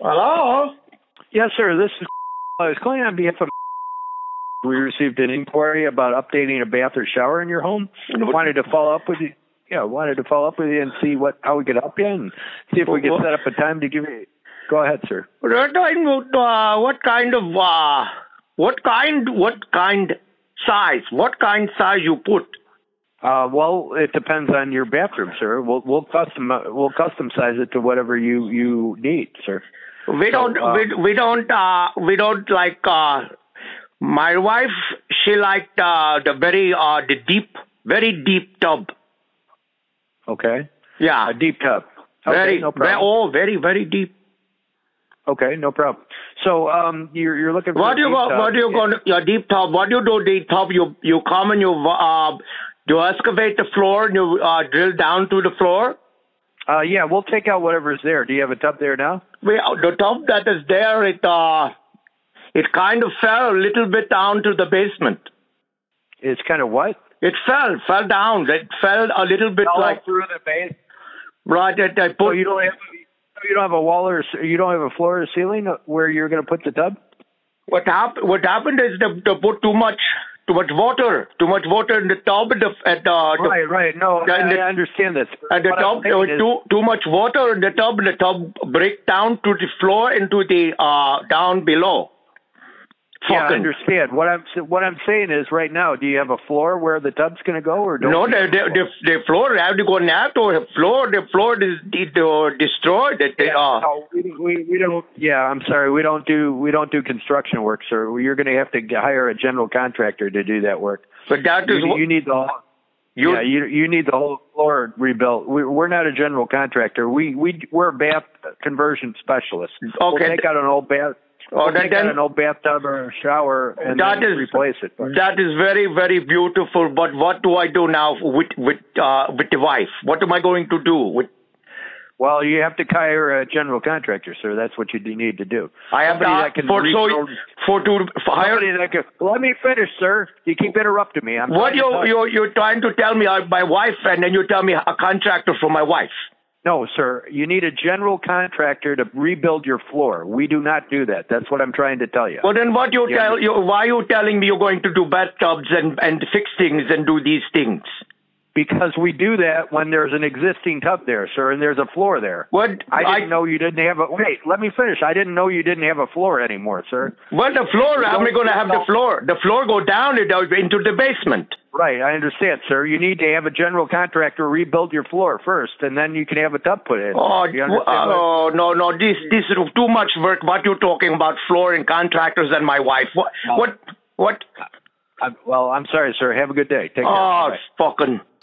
Hello? Yes, sir. This is. I was calling on behalf of. We received an inquiry about updating a bath or shower in your home. Wanted to follow up with you. Yeah, wanted to follow up with you and see how we could help you and see if we could set up a time to give you. Go ahead, sir. What kind size you put? Well, it depends on your bathroom, sir. We'll custom size it to whatever you need, sir. We don't like. My wife, she liked the very deep tub. Okay. Yeah, a deep tub. Okay, no problem. Very deep. Okay, no problem. So you're looking for your deep tub? What do you do deep tub? You come and you excavate the floor and you drill down to the floor. Yeah, we'll take out whatever's there. Do you have a tub there now? The tub that is there, it kind of fell a little bit down to the basement. It's kind of what? It fell down. It fell a little bit like through the base. Right. I put. So you don't have a wall or you don't have a floor or ceiling where you're going to put the tub? What happened is they put too much water in the tub. Right. No, I understand this. At the tub, there was too much water in the tub, and the tub break down to the floor into the down below. Yeah, I understand. What I'm saying is, right now, do you have a floor where the tub's going to go, or don't? No, the floor have to go now to the floor. The floor is destroyed. We don't. Yeah, I'm sorry. We don't do construction work, sir. You're going to have to hire a general contractor to do that work. But that is you need the. You need the whole floor rebuilt. We're not a general contractor. We're a bath conversion specialists. Okay. We'll take out an old bath. Take out an old bathtub or a shower and then replace it. That is very, very beautiful. But what do I do now with the wife? What am I going to do? Well, you have to hire a general contractor, sir. That's what you need to do. I have Let me finish, sir. You keep interrupting me. You're trying to tell me my wife, and then you tell me a contractor for my wife. No, sir. You need a general contractor to rebuild your floor. We do not do that. That's what I'm trying to tell you. Well, then why are you telling me you're going to do bathtubs and fix things and do these things? Because we do that when there's an existing tub there, sir, and there's a floor there. I didn't know you didn't have a... Wait, let me finish. I didn't know you didn't have a floor anymore, sir. Well, the floor, how am I going to have the floor? The floor go down into the basement. Right, I understand, sir. You need to have a general contractor rebuild your floor first, and then you can have a tub put in. No, this is too much work. What you're talking about, flooring contractors and my wife. What? Well, I'm sorry, sir. Have a good day. Take care. Oh, fucking...